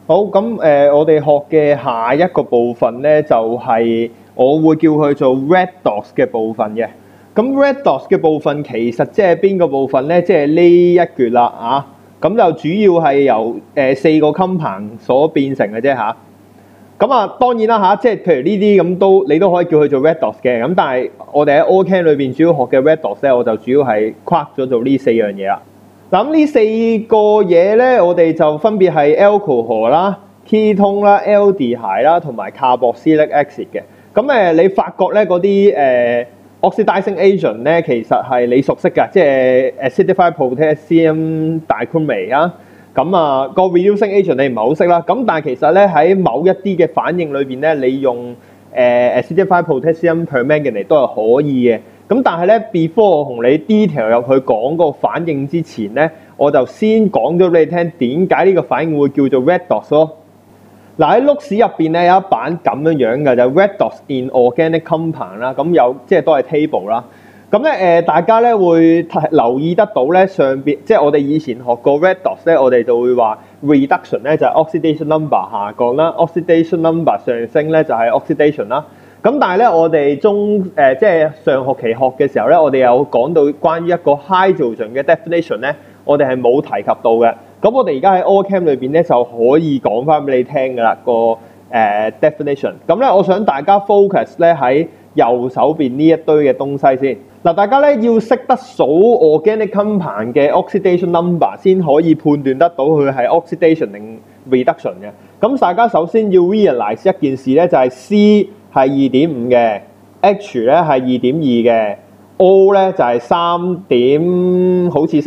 好，咁我哋學嘅下一個部分咧，就係、我會叫佢做 redox 嘅部分嘅。咁 redox 嘅部分其實即係邊個部分咧？即係呢一橛啦啊！咁就主要係由4個 compound 所變成嘅啫嚇。咁啊，當然啦嚇，即係譬如呢啲咁你都可以叫佢做 redox 嘅。咁但係我哋喺 Ocam 裏邊主要學嘅 redox 咧，我就主要係框咗做呢4樣嘢啦。嗱咁呢4個嘢咧，我哋就分別係 alcohol 啦、ketone 啦、aldehyde 啦同埋 carboxylic acid 嘅。咁你發覺咧嗰啲oxidizing agent 咧，其實係你熟悉㗎，即係 acidified potassium dichromate 啊。咁啊個 reducing agent 你唔係好識啦。咁但係其實咧喺某一啲嘅反應裏邊咧，你用acidified potassium permanganate 都係可以嘅。咁但係咧 before 我同你 detail 入去講個反應之前咧，我就先講咗俾你聽點解呢個反應會叫做 redox 咯。嗱喺 Looks 入邊咧有一版咁樣嘅就 redox in organic compound 啦，咁有即係都係 table 啦。咁咧大家咧會留意得到咧上邊即係我哋以前學過 redox 咧，我哋就會話 reduction 咧就係 oxidation number 下降啦 ，oxidation number 上升咧就係 oxidation 啦。咁但係咧我哋即係上學期學嘅時候咧，我哋有講到關於一個 hydrogen 嘅 definition 咧，我哋係冇提及到嘅。咁我哋而家喺 Ocam 裏邊咧就可以講翻俾你聽㗎啦個definition。咁咧我想大家 focus 咧喺右手邊呢一堆嘅東西先。嗱，大家咧要識得數 organic compound 嘅 oxidation number 先可以判斷得到佢係 oxidation 定 reduction 嘅。咁大家首先要 realize 一件事咧，就係 C 係2.5嘅 ，H 咧係2.2嘅 ，O 咧就係好似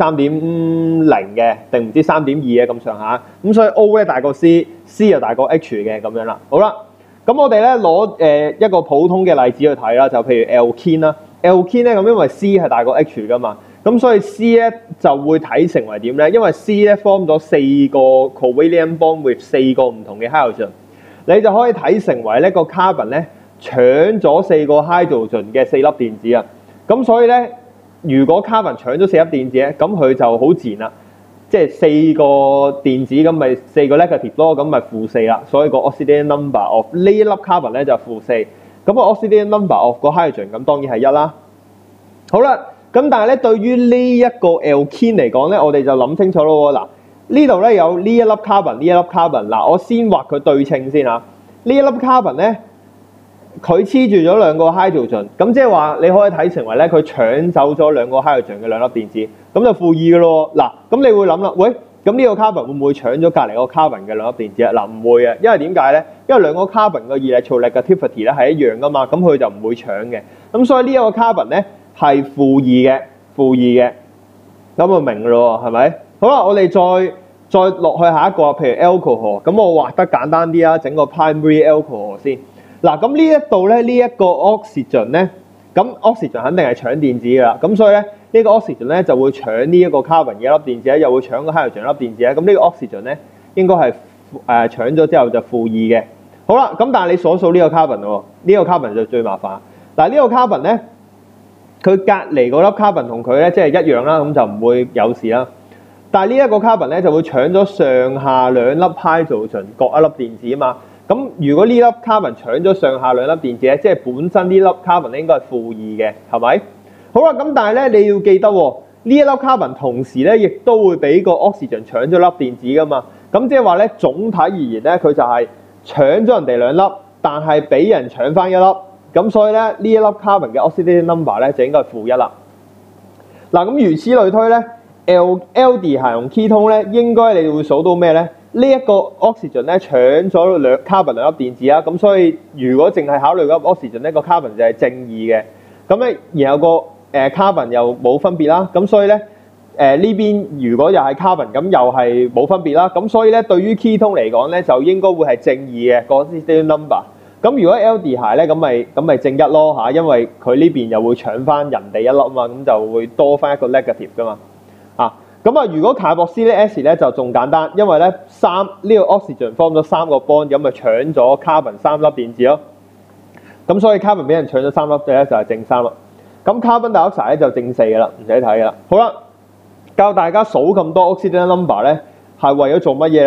3.0嘅，定唔知3.2嘅咁上下。咁所以 O 咧大過 C 又大過 H 嘅咁樣啦。好啦，咁我哋咧攞一個普通嘅例子去睇啦，就譬如 alkene 啦 ，alkene 咧咁因為 C 係大過 H 噶嘛，咁所以 C 咧就會睇成為點咧？因為 C 咧 form 咗4個 covalent bond with 4個唔同嘅 hydrogen。你就可以睇成為呢個 carbon 咧搶咗4個 hydrogen 嘅4粒電子啊！咁所以咧，如果 carbon 搶咗4粒電子咧，咁佢就好自然啦，即係4個電子咁咪4個 negative 咯，咁咪-4啦。所以個 oxidation number of 呢一粒 carbon 咧就-4，咁個 oxidation number of 個 hydrogen 咁當然係1啦。好啦，咁但係咧對於呢一個 alkene 嚟講咧，我哋就諗清楚咯喎嗱。呢度咧有呢一粒 carbon， 呢一粒 carbon。嗱，我先畫佢對稱先啊。呢一粒 carbon 咧，佢黐住咗2個 hydrogen，咁即係話你可以睇成為咧佢搶走咗2個 hydrogen 嘅2粒電子，咁就負2嘅咯。嗱，咁你會諗啦，喂，咁呢個 carbon 會唔會搶咗隔離個 carbon 嘅2粒電子啊？嗱，唔會啊，因為點解咧？因為2個 carbon 嘅 electronegativity 咧係一樣噶嘛，咁佢就唔會搶嘅。咁所以呢一個 carbon 咧係負2嘅，咁就明嘅咯，係咪？好啦，我哋再落去下一個，譬如 alcohol， 咁我畫得簡單啲啊，整個 primary alcohol 先。嗱，咁呢一度咧，呢一個 oxygen 咧，咁 oxygen 肯定係搶電子㗎啦，咁所以咧呢個 oxygen 咧就會搶呢一個 carbon 嘅一粒電子咧，又會搶個 hydrogen 粒電子咧，咁呢個 oxygen 咧應該係搶咗之後就負2嘅。好啦，咁但係你數呢個 carbon 喎，呢個 carbon 就最麻煩。嗱，呢個 carbon 咧，佢隔離嗰粒 carbon 同佢咧即係一樣啦，咁就唔會有事啦。但係呢一個 carbon 咧就會搶咗上下2粒 hydrogen 各一粒電子啊嘛。咁如果呢粒 carbon 搶咗上下2粒電子咧，即係本身呢粒 carbon 咧應該係負2嘅，係咪？好啦，咁但係咧你要記得喎，呢一粒 carbon 同時咧亦都會俾個 oxygen 搶咗粒電子噶嘛。咁即係話咧總體而言咧，佢就係搶咗人哋2粒，但係俾人搶翻1粒。咁所以咧呢一粒 carbon 嘅 oxidation number 咧就應該係負1啦。嗱，咁如此類推咧。aldehyde 同 ketone 咧，應該你會數到咩咧？呢一個 oxygen 咧搶咗carbon 2粒電子啊，咁所以如果淨係考慮嗰個 oxygen 咧，個 carbon 就係正2嘅。咁咧，然後個carbon 又冇分別啦，咁所以咧呢邊如果又係 carbon，咁又係冇分別啦。咁所以咧，對於 ketone 嚟講咧，就應該會係正2嘅個 oxidation number。咁如果 aldehyde 咧，咁咪正1咯嚇，因為佢呢邊又會搶翻人哋1粒啊嘛，咁就會多翻一個 negative 噶嘛。咁啊，如果 carboxylic acid 咧就仲簡單，因為咧呢個 oxygen form 咗3個 bond，咁咪搶咗 carbon 3粒電子咯。咁所以 carbon 俾人搶咗3粒嘅咧就係正3粒。咁 carbon dioxide 咧就正4嘅啦，唔使睇嘅啦。好啦，教大家數咁多 oxidation number 咧係為咗做乜嘢咧？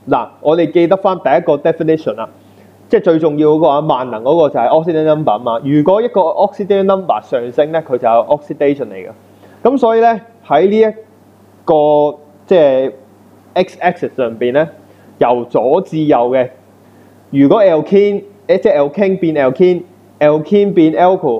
嗱，我哋記得翻第一個 definition 啦，即係最重要嗰個啊，萬能嗰個就係 oxidation number 啊嘛。如果一個 oxidation number 上升咧，佢就有 oxidation 嚟嘅。咁所以咧喺呢一個即係 x-axis 上邊咧，由左至右嘅，如果 alkene 即係 alkene 變 alkene 變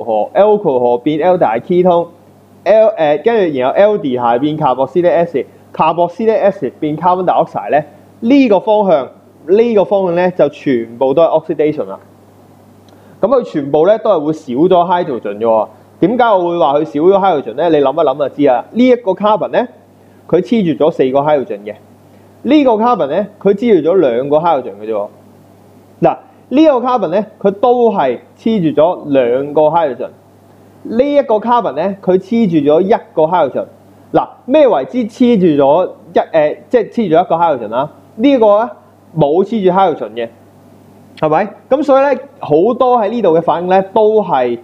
alcohol 變 aldehyde ketone，跟住然後 aldehyde 變 carboxylic acid，carboxylic acid 變 carbon dioxide 咧，呢個方向咧就全部都係 oxidation 啦。咁佢全部咧都係會少咗 hydrogen 嘅喎。點解我會話佢少咗 hydrogen 咧？你諗一諗就知啦。呢一個 carbon 咧，佢黐住咗4個 hydrogen 嘅。呢個 carbon 咧，佢黐住咗2個 hydrogen 嘅啫喎。嗱，呢個 carbon 咧，佢都係黐住咗2個 hydrogen。呢一個 carbon 咧，佢黐住咗1個 hydrogen。嗱，咩為之黐住咗即係黐住1個 hydrogen 啦？呢個咧冇黐住 hydrogen 嘅，係咪？咁所以咧，好多喺呢度嘅反應咧都係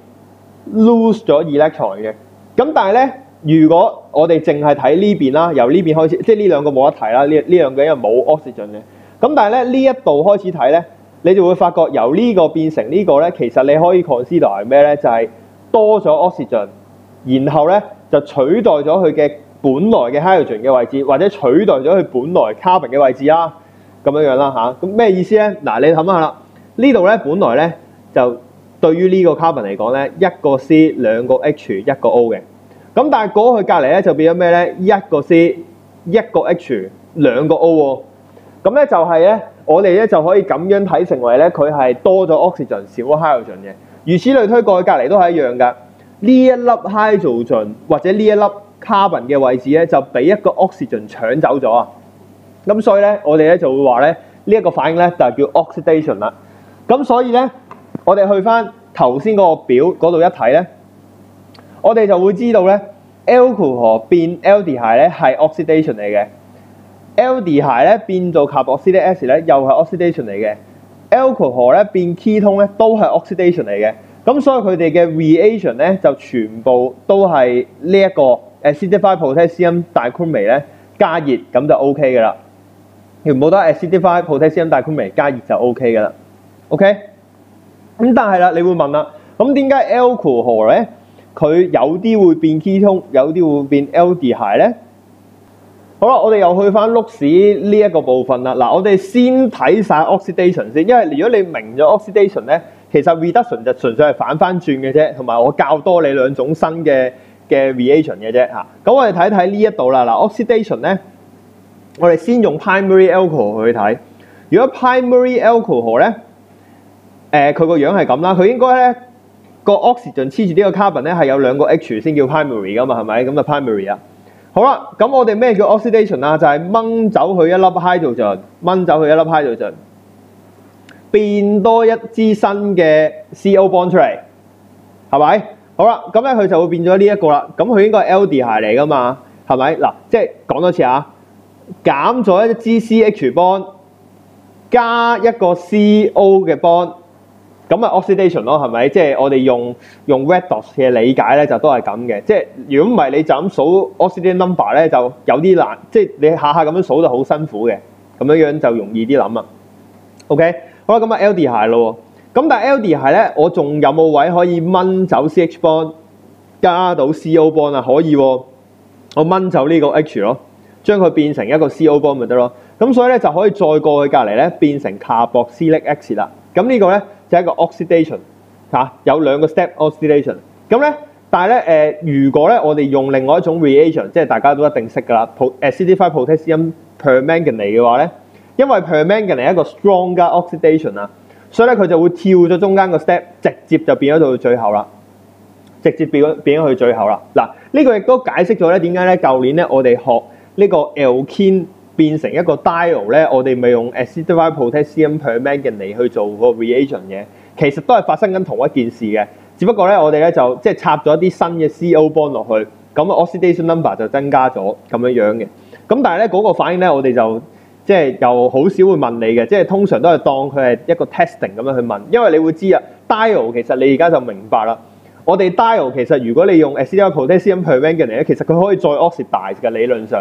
lose 咗 electron 嘅。咁但係咧，如果我哋淨係睇呢邊啦，由呢邊開始，即係呢兩個冇得提啦，呢兩個因為冇 oxygen 嘅。咁但係咧呢一度開始睇咧，你就會發覺由呢個變成呢個咧，其實你可以 consider 係咩咧？就係多咗 oxygen，然後咧就取代咗佢嘅本來嘅 hydrogen 嘅位置，或者取代咗佢本來 carbon 嘅位置啦，咁樣啦嚇。咁咩意思咧？嗱，你諗下啦，呢度咧本來咧就對於呢個 carbon 嚟講咧，一個 C 2個 H 1個 O 嘅。咁但係過去隔離咧就變咗咩咧？一個 C 1個 H 2個 O 喎。咁咧就係咧，我哋咧就可以咁樣睇成為咧，佢係多咗 oxygen 少咗 hydrogen 嘅。如此類推，過去隔離都係一樣㗎。呢一粒 hydrogen 或者呢一粒 carbon 嘅位置咧，就俾一個 oxygen 搶走咗啊。咁所以咧，我哋咧就會話咧，呢一個反應咧就叫 oxidation 啦。咁所以咧，我哋去翻頭先嗰個表嗰度一睇咧，我哋就會知道咧 alcohol 變 aldehyde 咧係 oxidation 嚟嘅。aldehyde 咧變做 carboxylic acid 咧又係 oxidation 嚟嘅。alcohol 咧變 ketone 咧都係 oxidation 嚟嘅。咁所以佢哋嘅 reaction 咧就全部都係呢一個 acidified potassium dichromate 咧加熱咁就 OK 嘅啦。全部都係 acidified potassium dichromate 加熱就 OK 嘅啦。OK？咁但係啦，你會問啦，咁點解 alcohol 咧佢有啲會變 ketone， 有啲會變 aldehyde 咧？好啦，我哋又去翻碌屎呢一個部分啦。嗱，我哋先睇晒 oxidation 先，因為如果你明咗 oxidation 咧，其實 reduction 就純粹係反翻轉嘅啫，同埋我教多你2種新嘅 reaction 嘅啫嚇。咁我哋睇睇呢一度啦。嗱 ，oxidation 咧，我哋先用 primary alcohol 去睇。如果 primary alcohol 咧，佢個樣係咁啦，佢應該咧個 oxygen 黐住呢個 carbon 咧係有2個 H 先叫 primary 噶嘛，係咪？咁就 primary 啊。好啦，咁我哋咩叫 oxidation 啊？就係掹走佢一粒 hydrogen， 掹走佢一粒 hydrogen， 變多一支新嘅 CO bond 出嚟，係咪？好啦，咁咧佢就會變咗呢一個啦。咁佢應該係 aldehyde 嚟噶嘛，係咪？嗱，即係講多次啊，減咗一支 CH bond， 加一個 CO 嘅 bond。咁咪 oxidation 咯，係咪？即係我哋用 redox 嘅理解咧，就都係咁嘅。即係如果唔係你就咁數 oxidation number 咧，就有啲難。即係你下下咁樣數就好辛苦嘅，咁樣就容易啲諗啊。OK， 好啦，咁啊 aldehyde 咯。咁但係 aldehyde 咧，我仲有冇位可以掹走 CH bond 加到 CO bond 啊？可以喎，我掹走呢個 H 咯，將佢變成一個 CO bond 咪得咯。咁所以咧就可以再過去隔離咧變成 carboxylic acid 啦。咁呢個咧就係一個 oxidation 嚇，有2個 step oxidation。咁咧，但係咧如果咧我哋用另外一種 reaction， 即係大家都一定識㗎啦 ，acidified potassium permanganate 嘅話咧，因為 permanganate 係一個 stronger oxidation 啊，所以咧佢就會跳咗中間個 step， 直接就變咗到最後啦，直接變咗去最後啦。嗱，呢個亦都解釋咗咧點解咧舊年咧我哋學呢個 alkene 變成一個 diol 咧，我哋咪用 acidified potassium permanganate 去做個 reaction 嘅，其實都係發生緊同一件事嘅，只不過咧我哋咧就即係插咗一啲新嘅 CO bond 落去，咁 oxidation number 就增加咗咁樣嘅。咁但係咧嗰個反應咧，我哋就即係又好少會問你嘅，即係通常都係當佢係一個 testing 咁樣去問，因為你會知啊 diol 其實你而家就明白啦。我哋 diol 其實如果你用 acidified potassium permanganate 咧，其實佢可以再 oxidize 嘅理論上。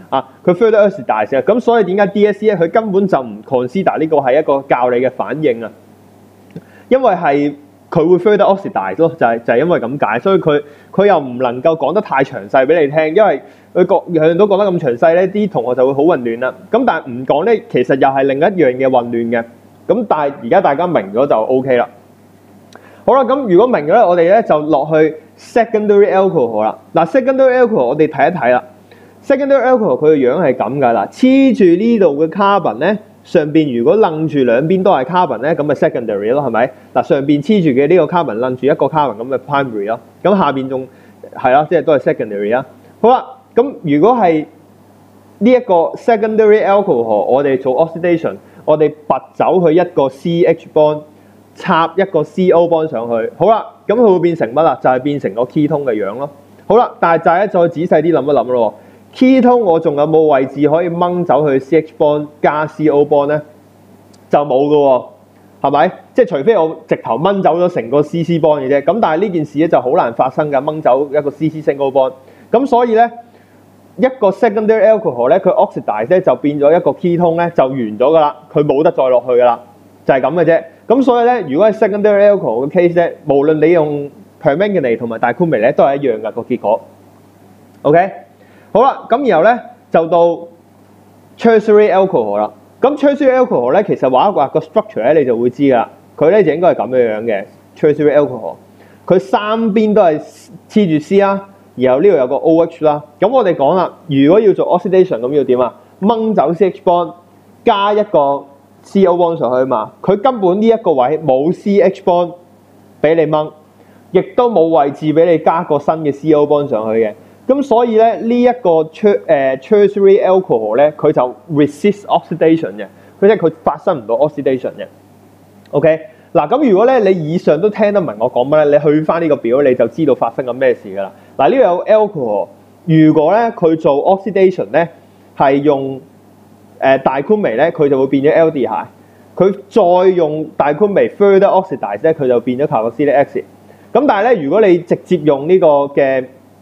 佢 further oxidize 啊，咁所以點解 DSE 咧佢根本就唔 consider 呢個係一個教你嘅反應啊，因為係佢會 further oxidize 咯，就係因為咁解，所以佢又唔能夠講得太詳細俾你聽，因為佢樣樣都講得咁詳細咧，啲同學就會好混亂啦。咁但係唔講咧，其實又係另一樣嘅混亂嘅。咁但係而家大家明咗就 OK 啦。好啦，咁如果明咗咧，我哋咧就落去 secondary alcohol 啦。嗱 secondary alcohol 我哋睇一睇啦。secondary alcohol 佢嘅樣係咁㗎啦，黐住呢度嘅 carbon 咧，上邊如果楞住兩邊都係 carbon 咧，咁咪 secondary 咯，係咪？嗱上邊黐住嘅呢個 carbon 楞住一個 carbon 咁咪 primary 咯。咁下邊仲係啦，即係都係 secondary 啦。好啦，咁如果係呢一個 secondary alcohol， 我哋做 oxidation， 我哋拔走去一個 CH bond， 插一個 CO bond 上去，好啦，咁佢會變成乜啦？就係變成個 ketone 嘅樣咯。好啦，但係就係咧，再仔細啲諗一諗咯。ketone 我仲有冇位置可以掹走去 CH bond 加 CO bond 咧？就冇㗎喎，係咪？即係除非我直頭掹走咗成個 CC bond 嘅啫。咁但係呢件事咧就好難發生㗎，掹走一個 CC single bond。咁所以咧，一個 secondary alcohol 咧，佢 oxidize 咧就變咗一個 ketone 咧就完咗㗎啦，佢冇得再落去㗎啦，就係咁嘅啫。咁所以咧，如果係 secondary alcohol 嘅 case 咧，無論你用 permanganate 同埋 dichromate 咧，都係一樣㗎個結果。OK， 好啦，咁然後咧就到 tertiary alcohol 啦。咁 tertiary alcohol 咧，其實畫一畫個 structure 咧，你就會知㗎啦。佢咧就應該係咁樣嘅 tertiary alcohol。佢三邊都係黐住 C 啦，然後呢度有個 OH 啦。咁我哋講啦，如果要做 oxidation 咁要點啊？掹走 CH bond， 加一個 CO bond 上去嘛。佢根本呢一個位冇 CH bond 俾你掹，亦都冇位置俾你加個新嘅 CO bond 上去嘅。咁所以咧呢一個 tertiary alcohol 咧，佢就 resist oxidation 嘅，佢即係佢發生唔到 oxidation 嘅。OK， 嗱咁如果咧你以上都聽得明我講乜咧，你去翻呢個表你就知道發生緊咩事㗎啦。嗱呢度有 alcohol， 如果咧佢做 oxidation 咧係用dichromate 咧，佢就會變咗 aldehyde。佢再用 dichromate further oxidize 咧，佢就變咗 carboxylic acid。咁但係咧，如果你直接用呢個嘅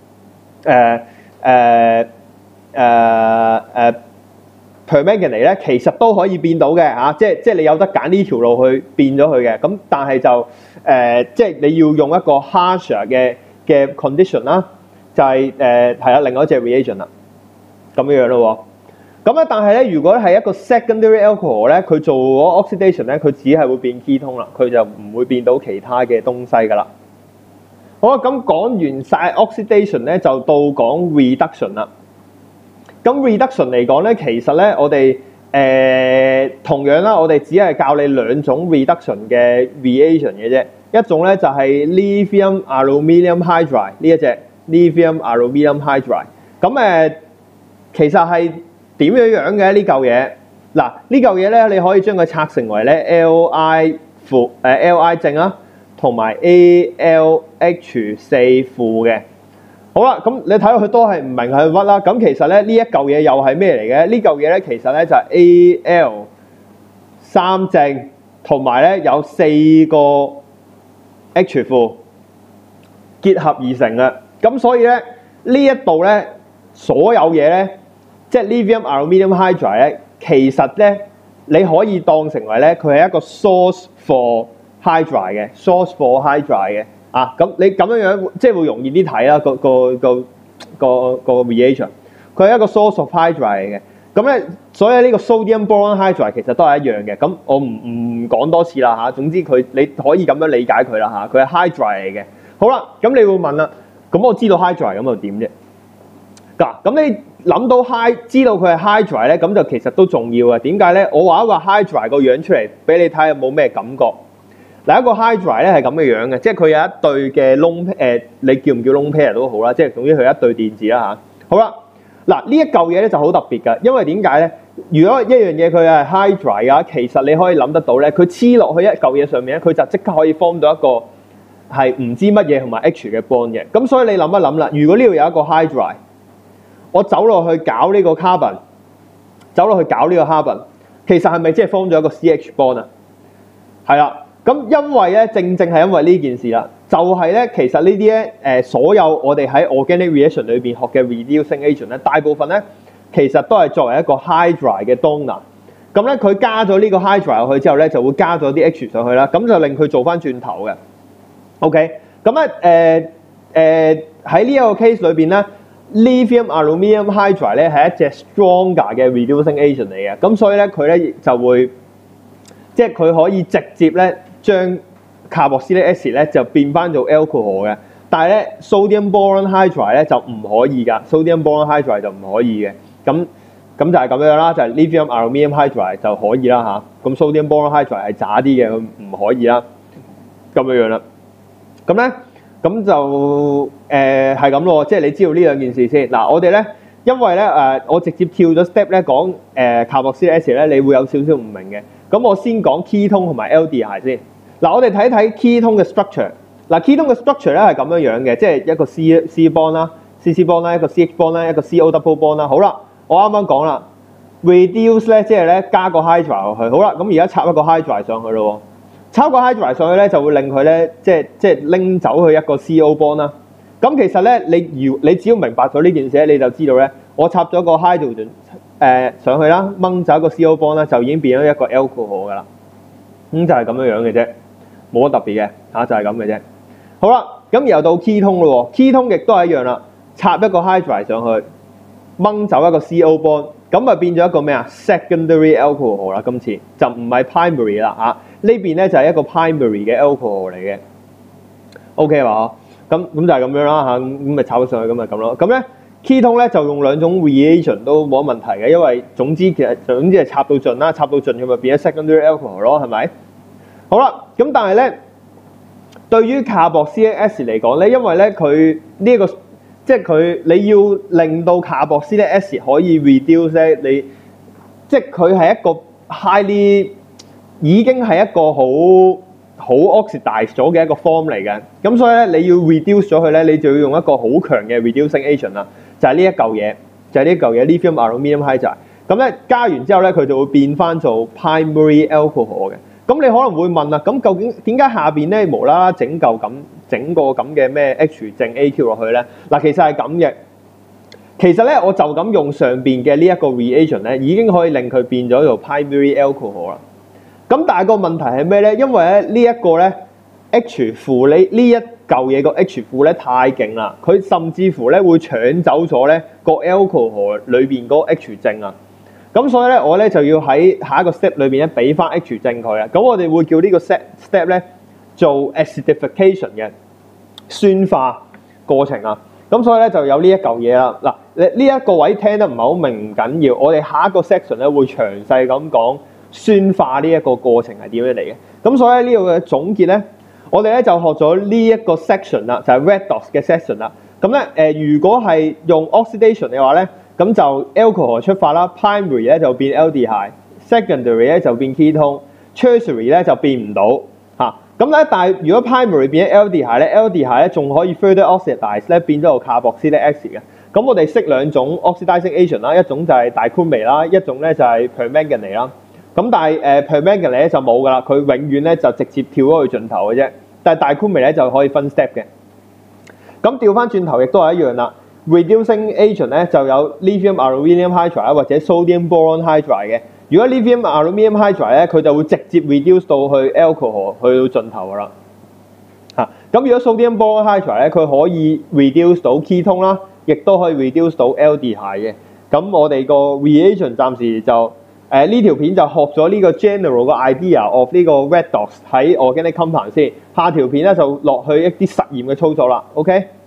permanganate 咧，其實都可以變到嘅嚇，即係你有得揀呢條路去變咗佢嘅。咁但係就即係你要用一個 harsher 嘅 condition 啦，就係係啦，另外一隻 reagent 啦，咁樣咯喎。咁咧，但係咧，如果係一個 secondary alcohol 咧，佢做咗 oxidation 咧，佢只係會變 ketone 啦，佢就唔會變到其他嘅東西噶啦。好啦，咁講完晒 oxidation 咧，就到講 reduction 啦。咁 reduction 嚟講咧，其實咧我哋同樣啦，我哋只係教你兩種 reduction 嘅 reagent 嘅啫。一種咧就係 lithium aluminium hydride 呢一隻 lithium aluminium hydride。咁其實係點樣樣嘅呢嚿嘢？嗱，呢嚿嘢咧，你可以將佢拆成為咧 Li 負Li 正啦，同埋 AlH4 負嘅。好啦，咁你睇到佢都係唔明係乜啦。咁其實咧呢一嚿嘢又係咩嚟嘅？呢嚿嘢咧其實咧就係 Al3 正，同埋咧有4個 H 負結合而成嘅。咁所以咧呢一度咧所有嘢咧，即係 lithium aluminium hydride 咧，其實咧你可以當成為咧佢係一個 source for hydride 嘅 source for hydride 嘅。咁你咁樣即係會容易啲睇啦，個 reagent， 佢係一個 source of hydride 嚟嘅。咁咧，所以呢個 sodium boron hydride 其實都係一樣嘅。咁我唔講多次啦嚇。總之你可以咁樣理解佢啦嚇，佢係 hydride 嚟嘅。好啦，咁你會問啦，咁我知道 hydride 咁又點啫？咁你諗到知道佢係 hydride 咧，咁就其實都重要啊。點解咧？我畫一畫 hydride 個樣出嚟俾你睇，有冇咩感覺？嗱，一個 hydride 咧係咁嘅樣嘅，即係佢有一對嘅lone你叫唔叫 lone pair 都好啦，即係總之佢有一對電子啦嚇。好啦，嗱呢一嚿嘢咧就好特別㗎，因為點解咧？如果一樣嘢佢係 hydride 啊，其實你可以諗得到咧，佢黐落去一嚿嘢上面咧，佢就即刻可以 form 到一個係唔知乜嘢同埋 H 嘅 bond 嘅。咁所以你諗一諗啦，如果呢度有一個 hydride， 我走落去搞呢個 carbon， 走落去搞呢個 carbon， 其實係咪即係 form 咗一個 CH bond 啊？係啦。咁因為咧，正係因為呢件事啦，就係咧，其實呢啲咧所有我哋喺 organic reaction 裏邊學嘅 reducing agent 咧，大部分咧其實都係作為一個 hydride 嘅 donor。咁咧佢加咗呢個 hydride 入去之後咧，就會加咗啲 H 上去啦，咁就令佢做翻轉頭嘅。OK， 咁咧喺呢一個 case 裏邊咧 ，lithium aluminium hydride 咧係一隻 stronger 嘅 reducing agent 嚟嘅，咁所以咧佢咧就會即係佢可以直接咧將 carboxylic acid 咧就變翻做 alcohol 嘅。但係咧 sodium boron hydride 咧就唔可以㗎 ，sodium boron hydride 就唔可以嘅。咁就係咁樣啦，就係 lithium aluminium hydride 就可以啦嚇。咁 sodium boron hydride 係渣啲嘅，佢唔可以啦。咁樣啦。咁咧咁就係咁咯，即係你知道呢兩件事先。嗱，我哋咧因為咧我直接跳咗 step 咧講carboxylic acid 咧，你會有少少唔明嘅。咁我先講 ketone 同埋 aldehyde 先。嗱，我哋睇睇 ketone 嘅 structure。嗱 ketone 嘅 structure 咧係咁樣嘅，即係一個 C bond 啦、CC bond 啦、一個 CH bond 啦、一個 CO double bond 啦。好啦，我啱啱講啦 ，reduce 咧即係咧加個 hydride 落去。好啦，咁而家插一個 hydride 上去咯。插個 hydride 上去咧就會令佢咧即係拎走去一個 CO bond 啦。咁其實咧你只要明白咗呢件事咧，你就知道咧，我插咗個 hydrogen 上去啦，掹走一個 CO bond 啦，就已經變咗一個 alcohol 噶啦。咁就係咁樣嘅啫，冇乜特別嘅嚇，就係咁嘅啫。好啦，咁然後到 ketone 咯 ，ketone 亦都係一樣啦，插一個 hydride 上去，掹走一個 CO bond， 咁啊變咗一個咩啊 secondary alcohol 啦，今次就唔係 primary 啦嚇，呢邊咧就係一個 primary 嘅 alcohol 嚟嘅 ，OK 嘛？咁就係咁樣啦嚇，咁咪插咗上去咁咪咁咯。咁咧 ketone 咧就用兩種 reagent 都冇乜問題嘅，因為總之係插到盡啦，插到盡佢咪變咗 secondary alcohol 咯，係咪？好啦，咁但係咧。對於 carboxylic acid 嚟講咧，因為咧佢呢一個即係佢你要令到 carboxylic acid 可以 reduce 咧，你即係佢係一個 highly 已經係一個好 oxidize 咗嘅一個 form 嚟嘅。咁所以咧你要 reduce 咗佢咧，你就要用一個好強嘅 reducing agent 啦，就係呢一嚿嘢，就係呢一嚿嘢 lithium aluminium hydride。咁咧加完之後咧，佢就會變翻做 primary alcohol 嘅。咁你可能會問啦，咁究竟點解下邊咧無啦啦整個咁嘅咩 H 正 AQ 落去咧？嗱，其實係咁嘅。其實咧，我就咁用上邊嘅呢一個 reagent 咧，已經可以令佢變咗做 primary alcohol 啦。咁但係個問題係咩咧？因為咧呢一個咧 H 負呢一嚿嘢個 H 負咧太勁啦，佢甚至乎咧會搶走咗咧個 alcohol 裏邊嗰個 H 正啊。咁所以咧，我咧就要喺下一個 step 裏邊咧俾翻 H 正佢啊。咁我哋會叫呢個 step 咧做 acidification 嘅酸化過程啊。咁所以咧就有呢一嚿嘢啦。嗱，呢一個位聽得唔係好明唔緊要，我哋下一個 section 咧會詳細咁講酸化呢一個過程係點樣嚟嘅。咁所以呢度嘅總結咧，我哋咧就學咗呢一個 section 啦，就係 redox 嘅 section 啦。咁咧如果係用 oxidation 嘅話咧，咁就 alcohol 出發啦 ，primary 咧就變 aldehyde，secondary 咧就變 ketone，tertiary 咧就變唔到嚇。咁咧，但係如果 primary 變咗 aldehyde 咧 ，aldehyde 咧仲可以 further oxidize 咧變咗個 carboxylic acid 嘅。咁我哋識兩種 oxidizing agent 啦，一種就係 dichromate 啦，一種咧就係 permanganate 啦。咁但係permanganate 咧就冇噶啦，佢永遠咧就直接跳咗去盡頭嘅啫。但係 dichromate 咧就可以分 step 嘅。咁調翻轉頭亦都係一樣啦。Reducing agent 咧就有 lithium aluminium hydride 或者 sodium boron hydride 嘅。如果 lithium aluminium hydride 咧，佢就會直接 reduce 到去 alcohol 去到盡頭噶啦。咁如果 sodium boron hydride 咧，佢可以 reduce 到 ketone 啦，亦都可以 reduce 到 aldehyde 嘅。咁我哋個 reagent 暫時就呢條片就學咗呢個 general 嘅 idea of 呢個 redox 喺 organic compound 先。下條片咧就落去一啲實驗嘅操作啦。OK。